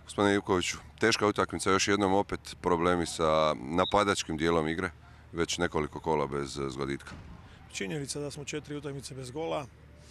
Gospodine Ivkoviću, teška utakmica, još jednom opet problemi sa napadačkim dijelom igre, već nekoliko kola bez zgoditka. Činjenica da smo 4 utakmice bez gola,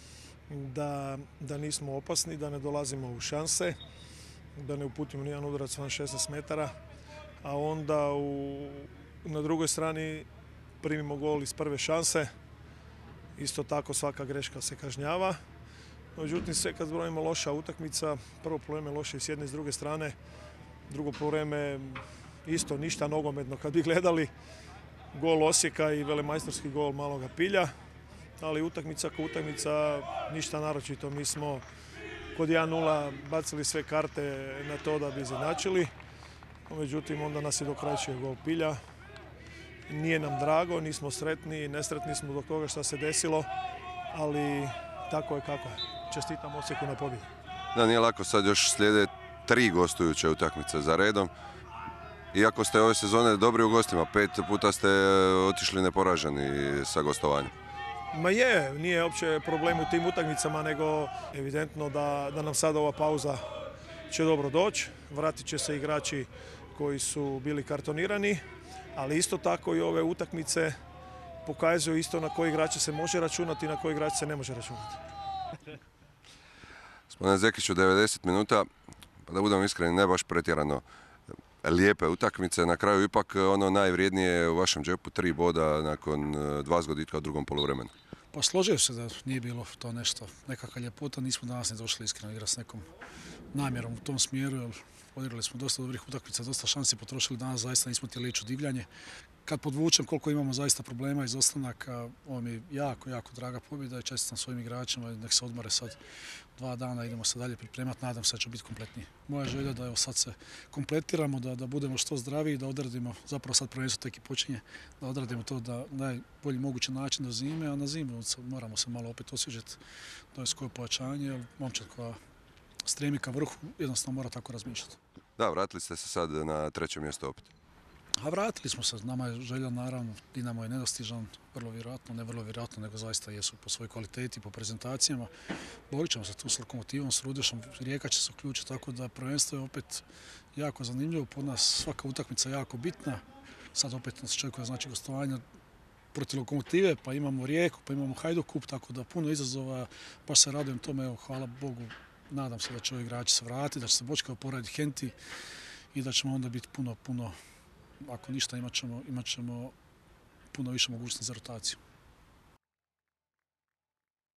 da nismo opasni, da ne dolazimo u šanse, da ne uputimo nijedan udarac van 16 metara, a onda na drugoj strani primimo gol iz prve šanse. Isto tako svaka greška se kažnjava. Međutim, sve kad zbrojimo loša utakmica, prvo poluvreme loše i s jedne i s druge strane, drugo poluvreme isto ništa nogometno kad bi gledali. Gol Osijeka i velemajstorski gol Maloga Pilja, ali utakmica kao utakmica ništa naročito. Mi smo kod 1:0 bacili sve karte na to da bi izjednačili, međutim onda nas je dokrajčio gol Pilja. Nije nam drago, nismo sretni, nesretni smo zbog toga što se desilo, ali tako je kako je. Čestitam Osijeku na pobjedi. Da, nije lako, sad još slijede 3 gostujuće utakmice za redom. Iako ste ove sezone dobri u gostima, 5 puta ste otišli neporaženi sa gostovanjem. Ma je, nije uopće problem u tim utakmicama, nego evidentno da nam sad ova pauza će dobro doći. Vratit će se igrači koji su bili kartonirani, ali isto tako i ove utakmice pokazuju isto na koji igrače se može računati i na koji igrače se ne može računati. Gospodine Zekiću, 90 minuta, pa da budemo iskreni, ne baš pretjerano lijepe utakmice. Na kraju ipak ono najvrijednije u vašem džepu, 3 boda nakon 2 zgoditka u drugom poluvremenu. Pa složio se da nije bilo to nešto, nekakva ljepota, nismo danas ne došli iskreno igrati s nekom namjerom u tom smjeru, jer odigrali smo dosta dobrih utakmica, dosta šansi potrošili danas, zaista nismo htjeli ići u divljanje. Kad podvučem koliko imamo zaista problema izostanaka, ovo mi je jako, jako draga pobjeda i čestitam svojim igračima, nek se odmore sad 2 dana, idemo se dalje pripremati, nadam se da će biti kompletniji. Moja želja da evo sad se kompletiramo, da budemo što zdraviji, da odradimo, zapravo sad prvenstvo tek i počinje, da odradimo to na najbolji mogući način do zime, a na zimu moramo se malo opet osvježiti, to je koje pojačanje, jer momčad koja stremi ka vrhu jednostavno mora tako razmišljati. Da, vratili ste se sad na 3. mjesto opet. A vratili smo se, nama je želja naravno, Dinamo je nedostižan, vrlo vjerojatno, ne vrlo vjerojatno, nego zaista jesu po svojoj kvaliteti, po prezentacijama. Borit ćemo se tu s Lokomotivom, s Rudešom, Rijeka će se uključiti, tako da prvenstvo je opet jako zanimljivo, pod nas svaka utakmica jako bitna. Sad opet nas čekuje znači gostovanja protiv Lokomotive, pa imamo Rijeku, pa imamo Hajduk kup, tako da puno izazova, baš se radujem tome, evo, hvala Bogu, nadam se da će ovi igrači se vratiti, da će se Bočka oporaviti, Henti i da ćemo onda biti puno, ako ništa imat ćemo puno više mogućnosti za rotaciju.